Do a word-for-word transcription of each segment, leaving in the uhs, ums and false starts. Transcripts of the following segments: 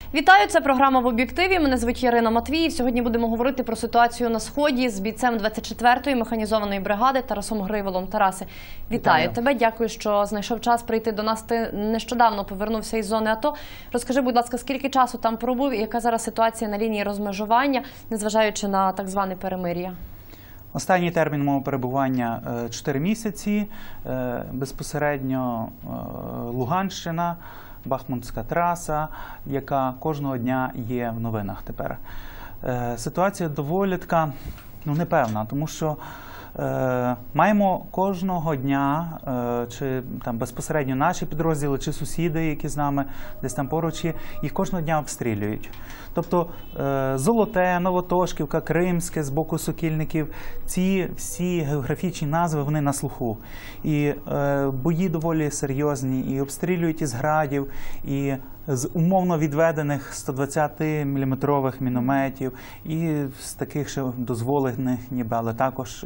Вітаю, це програма «В об'єктиві». Мене звуть Ярина Матвіїв. Сьогодні будемо говорити про ситуацію на Сході з бійцем двадцять четвертої механізованої бригади Тарасом Гриволом. Тарасе, вітаю, вітаю тебе. Дякую, що знайшов час прийти до нас. Ти нещодавно повернувся із зони АТО. Розкажи, будь ласка, скільки часу там пробув і яка зараз ситуація на лінії розмежування, незважаючи на так зване перемир'я? Останній термін мого перебування – чотири місяці. Безпосередньо Луганщина, Бахмутська траса, яка кожного дня є в новинах тепер. Ситуація доволі така, ну, непевна, тому що е, маємо кожного дня, е, чи там безпосередньо наші підрозділи, чи сусіди, які з нами десь там поруч є, їх кожного дня обстрілюють. Тобто е, Золоте, Новотошківка, Кримське з боку Сокільників, ці всі географічні назви, вони на слуху. І е, бої доволі серйозні, і обстрілюють із градів, і з умовно відведених сто двадцятиміліметрових мінометів, і з таких, що дозволених ніби, але також е,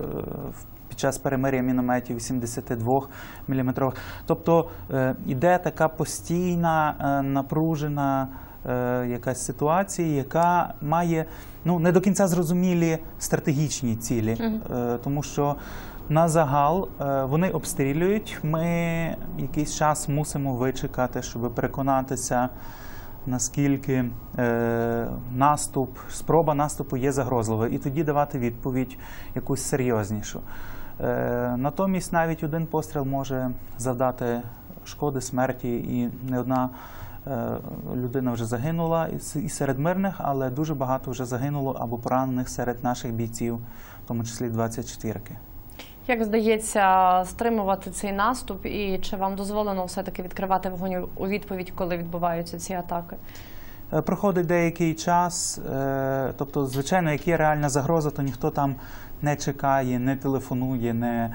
під час перемир'я мінометів вісімдесятидвоміліметрових. Тобто е, іде така постійна, е, напружена е, якась ситуація, яка має, ну, не до кінця зрозумілі стратегічні цілі, mm-hmm. е, тому що на загал вони обстрілюють, ми якийсь час мусимо вичекати, щоб переконатися, наскільки е, наступ, спроба наступу є загрозливою, і тоді давати відповідь якусь серйознішу. Е, натомість навіть один постріл може завдати шкоди, смерті, і не одна е, людина вже загинула і серед мирних, але дуже багато вже загинуло або поранених серед наших бійців, в тому числі двадцять четвірки. Як здається, стримувати цей наступ, і чи вам дозволено все-таки відкривати вогонь у відповідь, коли відбуваються ці атаки? Проходить деякий час, тобто, звичайно, як є реальна загроза, то ніхто там не чекає, не телефонує, не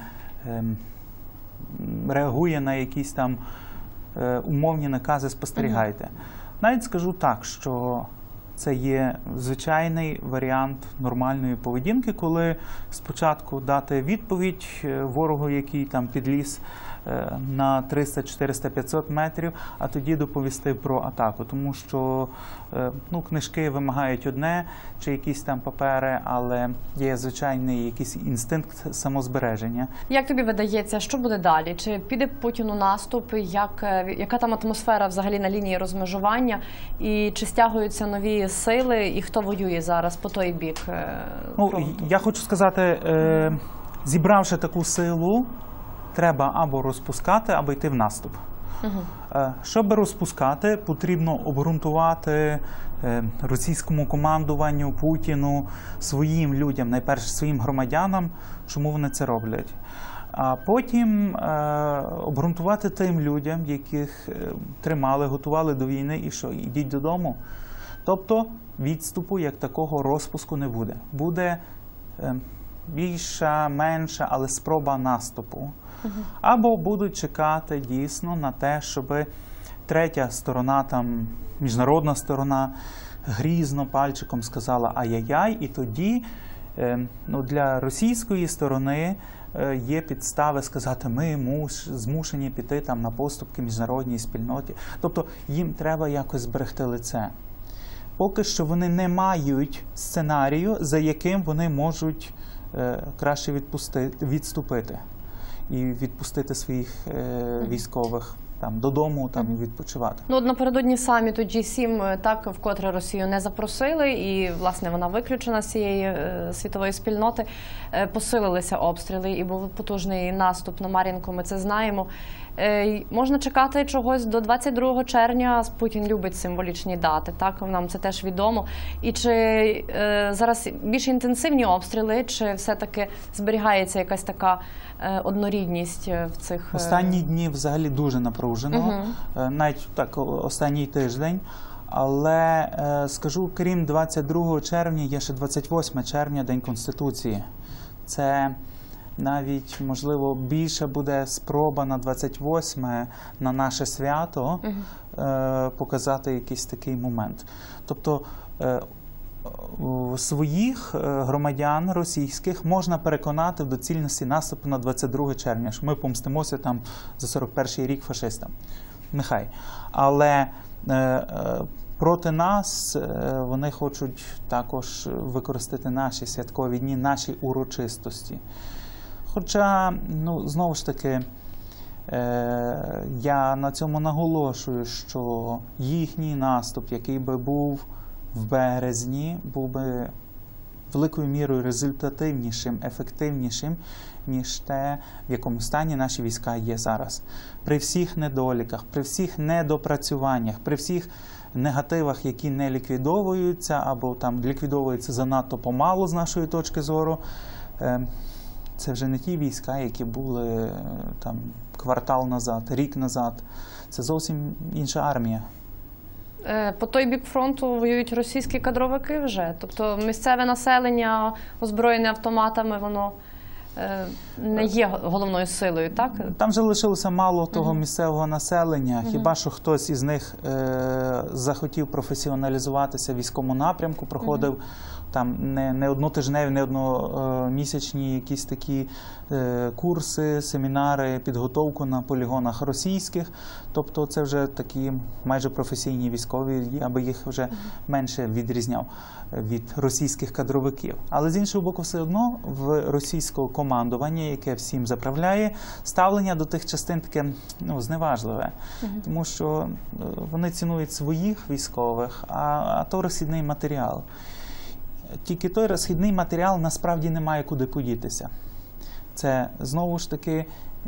реагує на якісь там умовні накази «спостерігайте». Угу. Навіть скажу так, що це є звичайний варіант нормальної поведінки, коли спочатку дати відповідь ворогу, який там підліз на триста, чотириста, п'ятсот метрів, а тоді доповісти про атаку. Тому що, ну, книжки вимагають одне, чи якісь там папери, але є звичайний якийсь інстинкт самозбереження. Як тобі видається, що буде далі? Чи піде Путін у наступ? Як, яка там атмосфера взагалі на лінії розмежування? І чи стягуються нові сили? І хто воює зараз по той бік? Ну, я хочу сказати, е, зібравши таку силу, треба або розпускати, або йти в наступ. Uh-huh. Щоб розпускати, потрібно обґрунтувати російському командуванню, Путіну, своїм людям, найперше своїм громадянам, чому вони це роблять. А потім обґрунтувати тим людям, яких тримали, готували до війни, і що, ідіть додому. Тобто відступу як такого, розпуску не буде. Буде більша, менша, але спроба наступу. Uh-huh. Або будуть чекати дійсно на те, щоб третя сторона, там, міжнародна сторона, грізно пальчиком сказала ай-яй-яй, і тоді е, ну, для російської сторони е, є підстави сказати, ми муш, змушені піти там, на поступки міжнародній спільноті. Тобто їм треба якось зберегти лице. Поки що вони не мають сценарію, за яким вони можуть е, краще відпустити, відступити і відпустити своїх е, військових там додому, там, і відпочивати. Ну, от напередодні саміту джі сім, так, вкотре Росію не запросили, і, власне, вона виключена з цієї е, світової спільноти. Е, посилилися обстріли, і був потужний наступ на Мар'їнку, ми це знаємо. Е, можна чекати чогось до двадцять другого червня, Путін любить символічні дати, так, нам це теж відомо. І чи е, зараз більш інтенсивні обстріли, чи все-таки зберігається якась така е, однорідність в цих... Е... Останні дні взагалі дуже напружено, угу. навіть так, останній тиждень. Але е, скажу, крім двадцять другого червня, є ще двадцять восьмого червня, День Конституції. Це навіть, можливо, більше буде спроба на двадцять восьме, на наше свято, угу. е, показати якийсь такий момент. Тобто е, своїх громадян російських можна переконати в доцільності наступу на двадцять друге червня, що ми помстимося там за сорок перший рік фашистам. Нехай. Але е, проти нас, вони хочуть також використати наші святкові дні, наші урочистості. Хоча, ну, знову ж таки, я на цьому наголошую, що їхній наступ, який би був в березні, був би великою мірою результативнішим, ефективнішим, ніж те, в якому стані наші війська є зараз. При всіх недоліках, при всіх недопрацюваннях, при всіх негативах, які не ліквідовуються, або там ліквідовуються занадто помалу з нашої точки зору, це вже не ті війська, які були там квартал назад, рік назад. Це зовсім інша армія. По той бік фронту воюють російські кадровики вже? Тобто місцеве населення, озброєне автоматами, воно не є головною силою, так? Там вже лишилося мало того uh-huh. місцевого населення. Uh-huh. Хіба що хтось із них е- захотів професіоналізуватися в військовому напрямку, проходив uh-huh. там не, не однотижневі, не одномісячні якісь такі е- курси, семінари, підготовку на полігонах російських. Тобто це вже такі майже професійні військові, я би їх вже uh-huh. менше відрізняв від російських кадровиків. Але з іншого боку, все одно в російського командування, яке всім заправляє, ставлення до тих частин таке, ну, зневажливе. Uh-huh. Тому що вони цінують своїх військових, а, а то розхідний матеріал. Тільки той розхідний матеріал насправді не має куди подітися. Це, знову ж таки,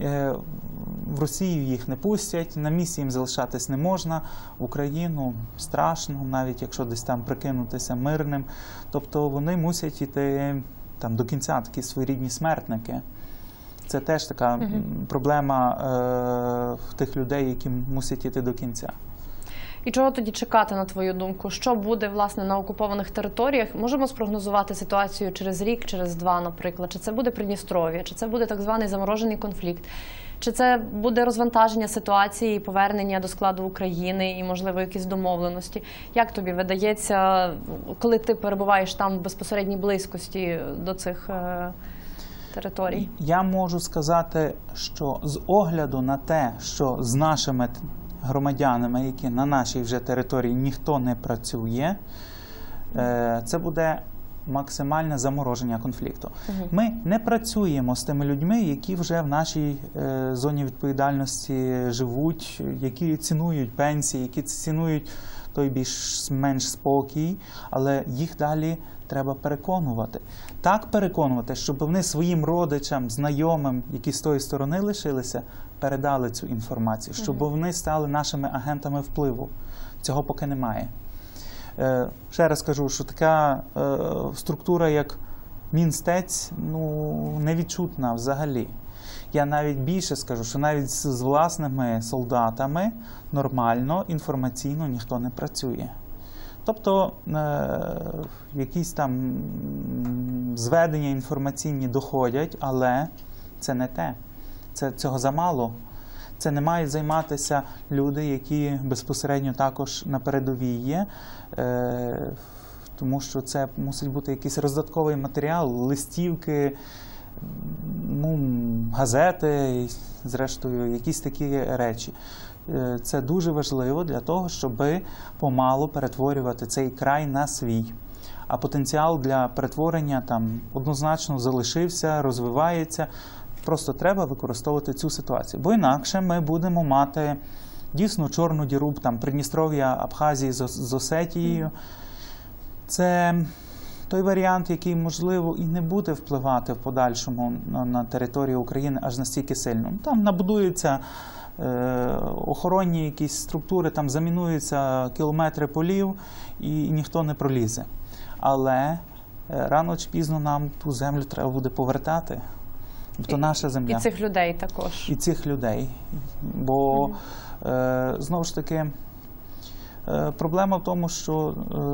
в Росію їх не пустять, на місці їм залишатись не можна, в Україну страшно, навіть якщо десь там прикинутися мирним. Тобто вони мусять йти там до кінця, такі своєрідні смертники. Це теж така угу. проблема е, тих людей, які мусять йти до кінця. І чого тоді чекати, на твою думку? Що буде, власне, на окупованих територіях? Можемо спрогнозувати ситуацію через рік, через два, наприклад? Чи це буде Придністров'я? Чи це буде так званий заморожений конфлікт? Чи це буде розвантаження ситуації і повернення до складу України і, можливо, якісь домовленості? Як тобі видається, коли ти перебуваєш там в безпосередній близькості до цих е, територій? Я можу сказати, що з огляду на те, що з нашими громадянами, які на нашій вже території ніхто не працює, е, це буде максимальне замороження конфлікту. Угу. Ми не працюємо з тими людьми, які вже в нашій е, зоні відповідальності живуть, які цінують пенсії, які цінують той більш-менш спокій, але їх далі треба переконувати. Так переконувати, щоб вони своїм родичам, знайомим, які з тої сторони лишилися, передали цю інформацію, щоб угу. вони стали нашими агентами впливу. Цього поки немає. Е, ще раз кажу, що така е, структура, як Мінстець, ну, невідчутна взагалі. Я навіть більше скажу, що навіть з, з власними солдатами нормально, інформаційно ніхто не працює. Тобто е, якісь там зведення інформаційні доходять, але це не те. Це, цього замало. Це не мають займатися люди, які безпосередньо також на передовій є, е, тому що це мусить бути якийсь роздатковий матеріал, листівки, ну, газети, зрештою, якісь такі речі. Е, це дуже важливо для того, щоб помалу перетворювати цей край на свій. А потенціал для перетворення там однозначно залишився, розвивається. Просто треба використовувати цю ситуацію. Бо інакше ми будемо мати дійсно чорну діру, там, Придністров'я, Абхазії з, з Осетією. Це той варіант, який, можливо, і не буде впливати в подальшому на, на територію України аж настільки сильно. Там набудуються е, охоронні якісь структури, там замінуються кілометри полів і, і ніхто не пролізе. Але е, рано чи пізно нам ту землю треба буде повертати. Тобто наша земля. І цих людей також. І цих людей. Бо, угу. е, знову ж таки, е, проблема в тому, що,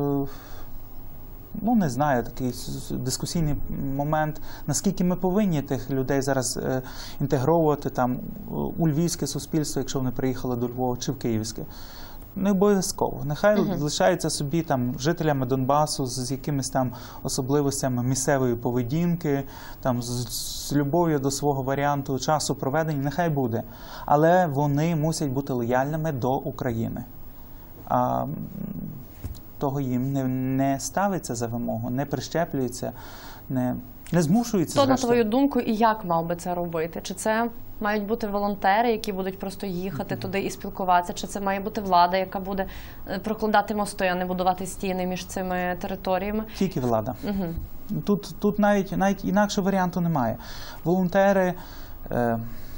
е, ну, не знаю, такий дискусійний момент, наскільки ми повинні тих людей зараз е, інтегровувати там у львівське суспільство, якщо вони приїхали до Львова, чи в київське. Не обов'язково. Нехай uh-huh. залишаються собі там жителями Донбасу з, з якимись там особливостями місцевої поведінки, там з, з любов'ю до свого варіанту часу проведення, нехай буде. Але вони мусять бути лояльними до України. А того їм не, не ставиться за вимогу, не прищеплюється, не, не змушується. Хто, на твою думку, і як мав би це робити? Чи це мають бути волонтери, які будуть просто їхати mm-hmm. туди і спілкуватися? Чи це має бути влада, яка буде прокладати мости, а не будувати стіни між цими територіями? Тільки влада. Mm-hmm. Тут, тут навіть, навіть інакшого варіанту немає. Волонтери, е,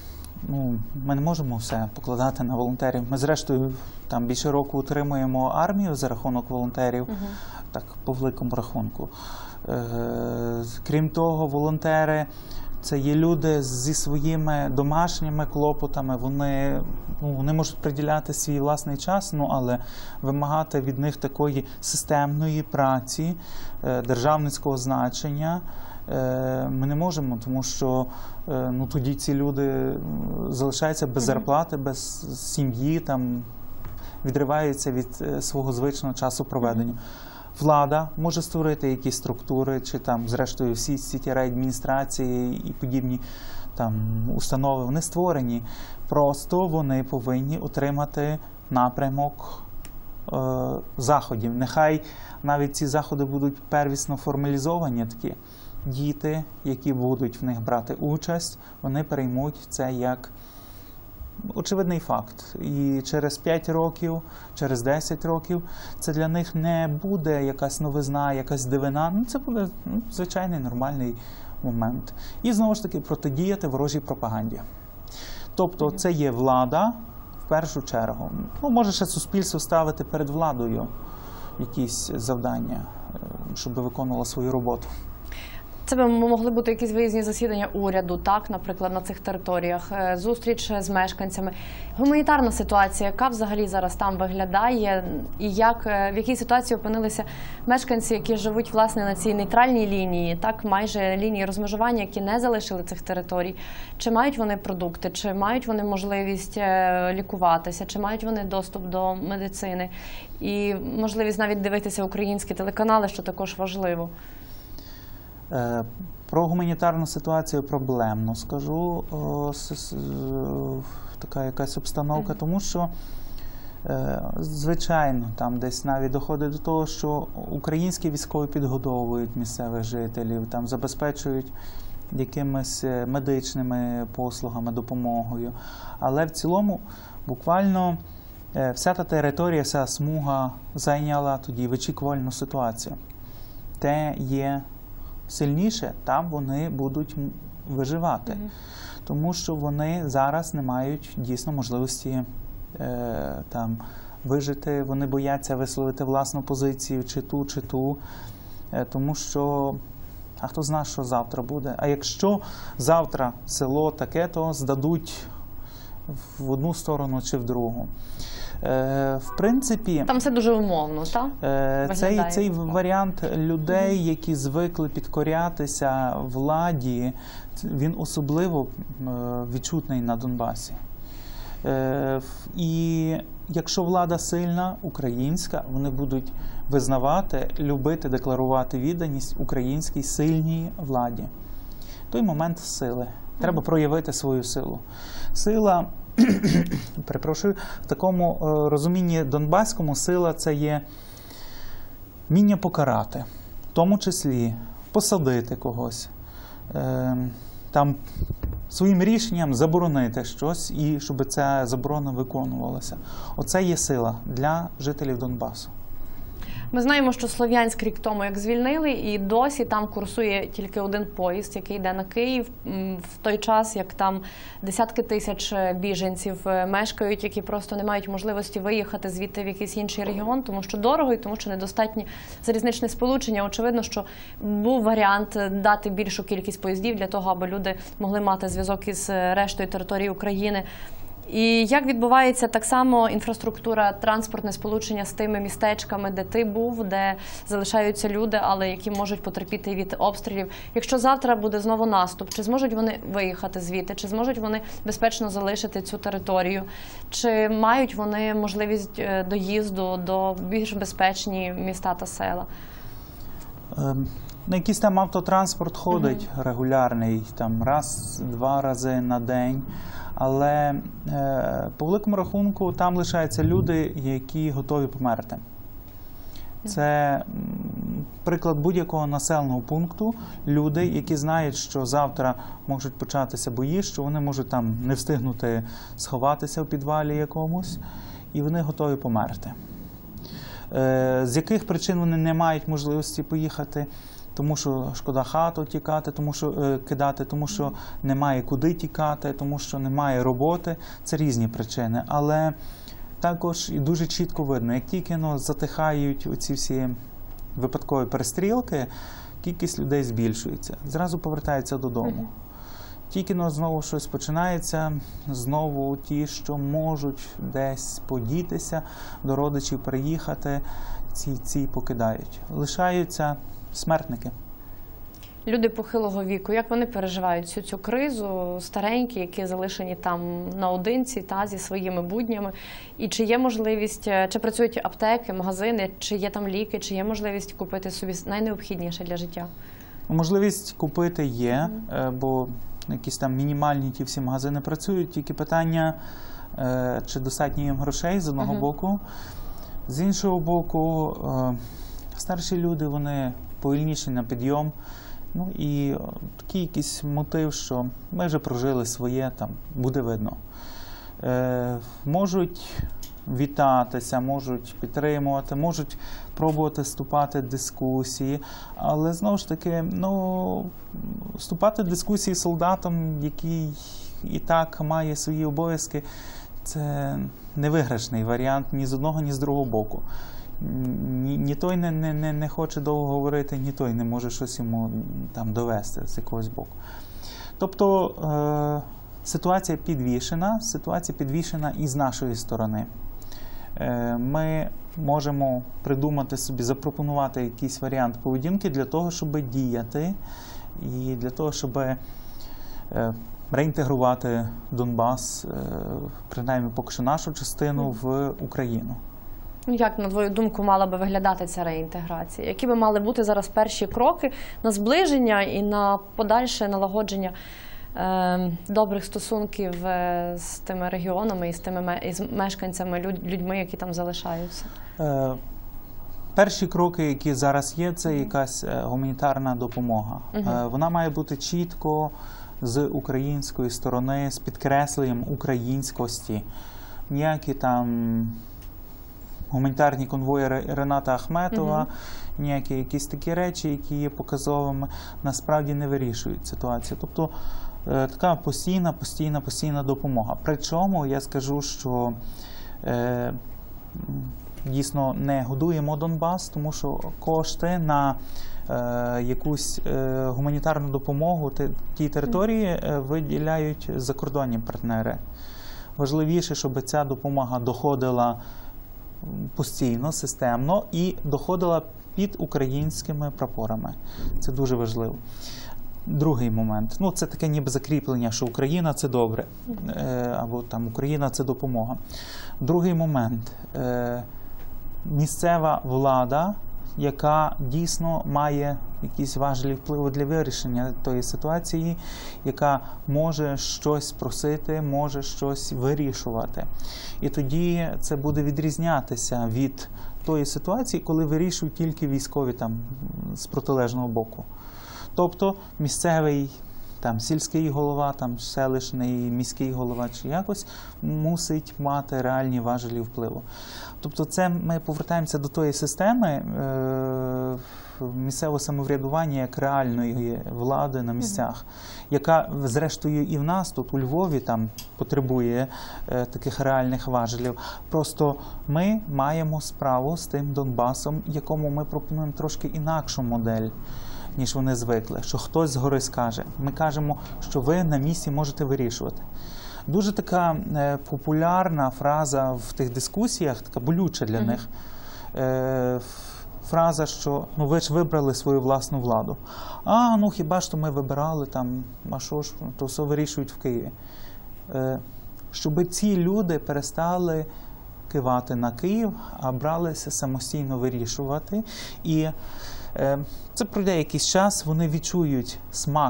ну, ми не можемо все покладати на волонтерів. Ми, зрештою, там більше року утримуємо армію за рахунок волонтерів, mm-hmm. так, по великому рахунку. Е, крім того, волонтери – це є люди зі своїми домашніми клопотами, вони, ну, вони можуть приділяти свій власний час, ну, але вимагати від них такої системної праці, е, державницького значення е, ми не можемо, тому що е, ну, тоді ці люди залишаються без зарплати, без сім'ї, там, відриваються від е, свого звичного часу проведення. Влада може створити якісь структури, чи там, зрештою, всі ці райадміністрації і подібні там установи, вони створені. Просто вони повинні отримати напрямок е, заходів. Нехай навіть ці заходи будуть первісно формалізовані такі. Діти, які будуть в них брати участь, вони переймуть це як очевидний факт. І через п'ять років, через десять років це для них не буде якась новизна, якась дивина. Ну, це буде ну, звичайний нормальний момент. І знову ж таки протидіяти ворожій пропаганді. Тобто це є влада в першу чергу. Ну, може ще суспільство ставити перед владою якісь завдання, щоб виконувало свою роботу. Це б могли бути якісь виїзні засідання уряду, так, наприклад, на цих територіях, зустріч з мешканцями. Гуманітарна ситуація, яка взагалі зараз там виглядає, і як, в якій ситуації опинилися мешканці, які живуть, власне, на цій нейтральній лінії, так, майже лінії розмежування, які не залишили цих територій. Чи мають вони продукти, чи мають вони можливість лікуватися, чи мають вони доступ до медицини і можливість навіть дивитися українські телеканали, що також важливо. Про гуманітарну ситуацію проблемно скажу, така якась обстановка, mm-hmm. тому що, звичайно, там десь навіть доходить до того, що українські військові підгодовують місцевих жителів, там забезпечують якимись медичними послугами, допомогою. Але в цілому буквально вся та територія, вся смуга зайняла тоді вичікувальну ситуацію. Те є сильніше, там вони будуть виживати. Mm-hmm. Тому що вони зараз не мають дійсно можливості е, там, вижити, вони бояться висловити власну позицію, чи ту, чи ту. Е, тому що, а хто знає, що завтра буде. А якщо завтра село таке, то здадуть в одну сторону чи в другу. Е, в принципі, там все дуже умовно, так? Е, цей, цей варіант людей, mm-hmm. які звикли підкорятися владі, він особливо е, відчутний на Донбасі. Е, і якщо влада сильна, українська, вони будуть визнавати, любити, декларувати відданість українській сильній владі. Той момент сили. Треба mm-hmm. проявити свою силу. Сила, перепрошую, в такому е, розумінні донбаському сила – це є вміння покарати, в тому числі посадити когось, е, там своїм рішенням заборонити щось і щоб ця заборона виконувалася. Оце є сила для жителів Донбасу. Ми знаємо, що Слов'янськ рік тому як звільнили, і досі там курсує тільки один поїзд, який йде на Київ, в той час, як там десятки тисяч біженців мешкають, які просто не мають можливості виїхати звідти в якийсь інший регіон, тому що дорого і тому що недостатні залізничне сполучення. Очевидно, що був варіант дати більшу кількість поїздів для того, аби люди могли мати зв'язок із рештою території України. І як відбувається так само інфраструктура, транспортне сполучення з тими містечками, де ти був, де залишаються люди, але які можуть потерпіти від обстрілів? Якщо завтра буде знову наступ, чи зможуть вони виїхати звідти, чи зможуть вони безпечно залишити цю територію, чи мають вони можливість доїзду до більш безпечні міста та села? Ем, на якийсь там автотранспорт ходить mm-hmm. регулярний, там раз-два рази на день. Але е, по великому рахунку там лишаються люди, які готові померти. Це м, приклад будь-якого населеного пункту. Люди, які знають, що завтра можуть початися бої, що вони можуть там не встигнути сховатися в підвалі якомусь, і вони готові померти. Е, з яких причин вони не мають можливості поїхати? Тому що шкода хату тікати, тому що е, кидати, тому що немає куди тікати, тому що немає роботи. Це різні причини. Але також і дуже чітко видно, як тільки ну, затихають оці всі випадкові перестрілки, кількість людей збільшується. Зразу повертаються додому. Mm-hmm. Тільки ну, знову щось починається, знову ті, що можуть десь подітися, до родичів приїхати, ці, ці покидають. Лишаються смертники. Люди похилого віку, як вони переживають цю, цю кризу, старенькі, які залишені там наодинці та, зі своїми буднями? І чи є можливість, чи працюють аптеки, магазини, чи є там ліки, чи є можливість купити собі найнеобхідніше для життя? Можливість купити є, mm-hmm. бо якісь там мінімальні ті всі магазини працюють, тільки питання, чи достатньо їм грошей з одного mm-hmm. боку. З іншого боку, старші люди, вони повільніші на підйом. Ну і такий якийсь мотив, що ми вже прожили своє, там буде видно. Е, можуть вітатися, можуть підтримувати, можуть пробувати вступати в дискусії, але знову ж таки, ну, вступати в дискусії з солдатом, який і так має свої обов'язки, це невиграшний варіант ні з одного, ні з другого боку. Ні, ні той не, не, не хоче довго говорити, ні той не може щось йому там довести з якогось боку. Тобто е, ситуація підвішена, ситуація підвішена і з нашої сторони. Е, ми можемо придумати собі, запропонувати якийсь варіант поведінки для того, щоб діяти і для того, щоб е, реінтегрувати Донбас, е, принаймні поки що нашу частину, в Україну. Як, на твою думку, мала би виглядати ця реінтеграція? Які би мали бути зараз перші кроки на зближення і на подальше налагодження е, добрих стосунків е, з тими регіонами і з тими і з мешканцями, люд, людьми, які там залишаються? Е, перші кроки, які зараз є, це якась гуманітарна допомога. Угу. Е, вона має бути чітко з української сторони, з підкресленням українськості. Ніякі там гуманітарні конвої Рената Ахметова, uh-huh. ніякі якісь такі речі, які є показовими, насправді не вирішують ситуацію. Тобто е, така постійна, постійна, постійна допомога. Причому я скажу, що е, дійсно не годуємо Донбас, тому що кошти на е, якусь е, гуманітарну допомогу тій території е, виділяють закордонні партнери. Важливіше, щоб ця допомога доходила постійно, системно і доходила під українськими прапорами. Це дуже важливо. Другий момент. Ну, це таке ніби закріплення, що Україна – це добре. Е, або там Україна – це допомога. Другий момент. Е, місцева влада, яка дійсно має якісь важливі впливи для вирішення тої ситуації, яка може щось просити, може щось вирішувати. І тоді це буде відрізнятися від тої ситуації, коли вирішують тільки військові там з протилежного боку. Тобто місцевий там сільський голова, там селищний міський голова чи якось мусить мати реальні важелі впливу. Тобто це ми повертаємося до тої системи е- місцевого самоврядування як реальної влади на місцях, mm-hmm. яка зрештою і в нас тут у Львові там потребує е- таких реальних важелів. Просто ми маємо справу з тим Донбасом, якому ми пропонуємо трошки інакшу модель, ніж вони звикли, що хтось згори скаже. Ми кажемо, що ви на місці можете вирішувати. Дуже така е, популярна фраза в тих дискусіях, така болюча для mm-hmm. них, е, фраза, що ну ви ж вибрали свою власну владу. А, ну хіба ж то ми вибирали там, а що ж, то все вирішують в Києві. Е, щоб ці люди перестали кивати на Київ, а бралися самостійно вирішувати. І це пройде якийсь час, вони відчують смак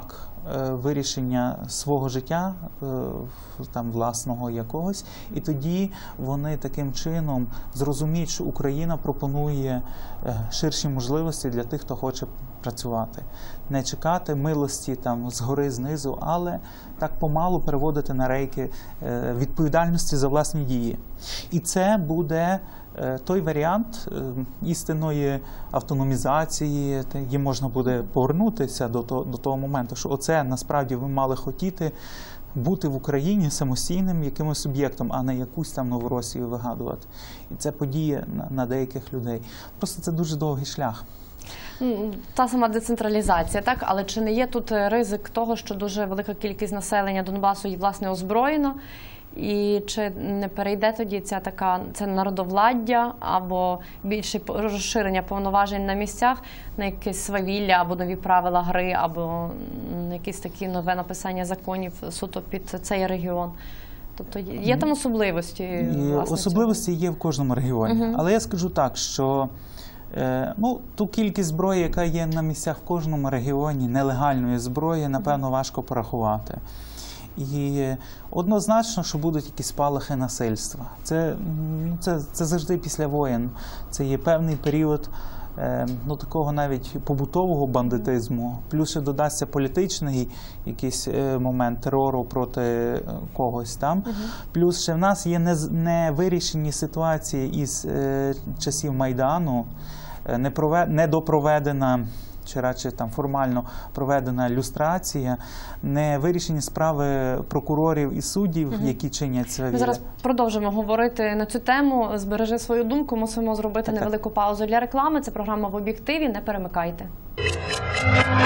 е, вирішення свого життя, е, там власного якогось, і тоді вони таким чином зрозуміють, що Україна пропонує е, ширші можливості для тих, хто хоче працювати. Не чекати милості там згори, знизу, але так помалу переводити на рейки е, відповідальності за власні дії. І це буде е, той варіант е, істинної автономізації, її можна буде повернутися до того, до того моменту, що оце насправді ви мали хотіти бути в Україні самостійним якимось суб'єктом, а не якусь там Новоросію вигадувати. І це подія на, на деяких людей. Просто це дуже довгий шлях. Та сама децентралізація, так? Але чи не є тут ризик того, що дуже велика кількість населення Донбасу є, власне, озброєно? І чи не перейде тоді ця така, це народовладдя або більше розширення повноважень на місцях на якесь свавілля або нові правила гри, або на якісь такі нове написання законів суто під цей регіон? Тобто є там особливості? І власне, особливості цього? Є в кожному регіоні. Угу. Але я скажу так, що ну, ту кількість зброї, яка є на місцях в кожному регіоні, нелегальної зброї, напевно, важко порахувати. І однозначно, що будуть якісь спалахи насильства. Це, це, це завжди після воєн. Це є певний період ну, такого навіть побутового бандитизму. Плюс ще додасться політичний якийсь момент терору проти когось там. Угу. Плюс ще в нас є невирішені ситуації із часів Майдану, недопроведена, чи радше там формально проведена люстрація, не вирішені справи прокурорів і суддів, угу. які чинять свавілля. Ми зараз продовжимо говорити на цю тему. Збережи свою думку, мусимо зробити так, невелику так. паузу для реклами. Це програма «В об'єктиві». Не перемикайте.